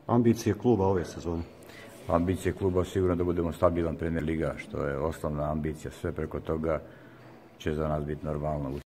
Ambicije kluba ove sezone? Ambicije kluba sigurno da budemo stabilan Premier liga, što je osnovna ambicija. Sve preko toga će za nas biti normalno.